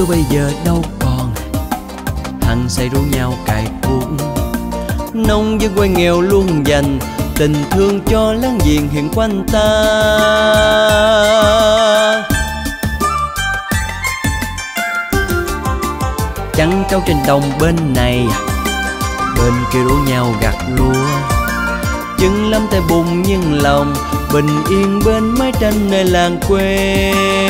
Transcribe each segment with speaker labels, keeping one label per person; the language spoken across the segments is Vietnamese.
Speaker 1: tôi bây giờ đâu còn, hằng say rủ nhau cài cuốc. Nông dân quê nghèo luôn dành tình thương cho láng giềng hiện quanh ta. Chăn trâu trên đồng bên này, bên kia rủ nhau gặt lúa. Chừng lắm tay bùn nhưng lòng bình yên bên mái tranh nơi làng quê.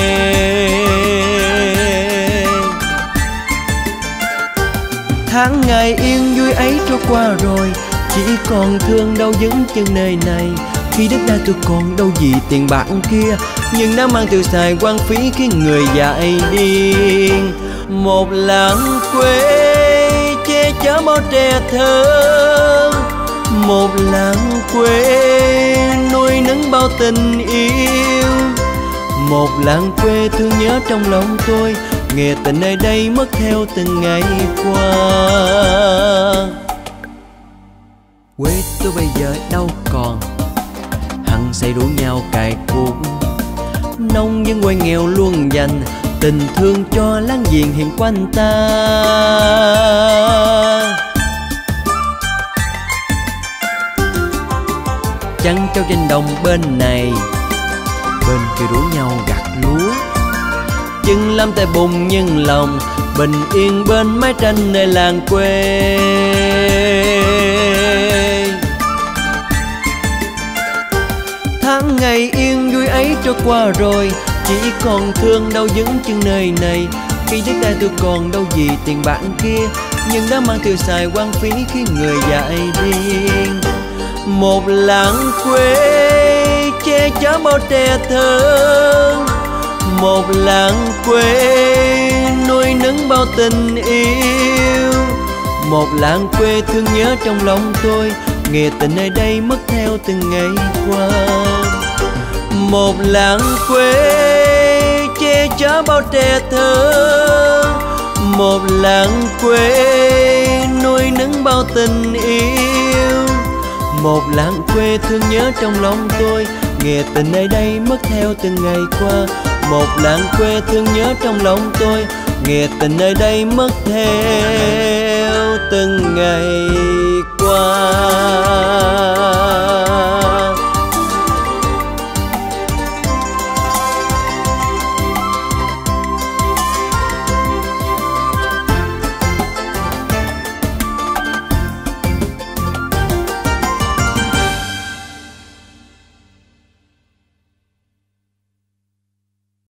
Speaker 1: Tháng ngày yên vui ấy trôi qua rồi, chỉ còn thương đau dững chân nơi này. Khi đất đai tôi còn đâu gì tiền bạc kia, nhưng đã mang tiêu xài hoang phí khiến người dại điên. Một làng quê che chở bao trẻ thơ, một làng quê nuôi nấng bao tình yêu. Một làng quê thương nhớ trong lòng tôi, nghĩa tình nơi đây mất theo từng ngày qua. Quê tôi bây giờ đâu còn, hằng say rủ nhau cài cuốc. Nông dân quê nghèo luôn dành tình thương cho láng giềng hiện quanh ta. Chăn trâu trên đồng bên này, bên kia rủ nhau gặt lúa. Chừng lắm tay bùn nhưng lòng bình yên bên mái tranh nơi làng quê. Tháng ngày yên vui ấy trôi qua rồi, chỉ còn thương đau dững chân nơi này. Khi đất đai tôi còn đâu gì tiền bạc kia, nhưng đã mang tiêu xài hoang phí khiến người dại điên. Một làng quê che chở bao trẻ thơ, một làng quê nuôi nấng bao tình yêu. Một làng quê thương nhớ trong lòng tôi, nghĩa tình nơi đây mất theo từng ngày qua. Một làng quê che chở bao trẻ thơ, một làng quê nuôi nấng bao tình yêu. Một làng quê thương nhớ trong lòng tôi, nghĩa tình nơi đây mất theo từng ngày qua. Một làng quê thương nhớ trong lòng tôi, nghĩa tình nơi đây mất theo từng ngày qua.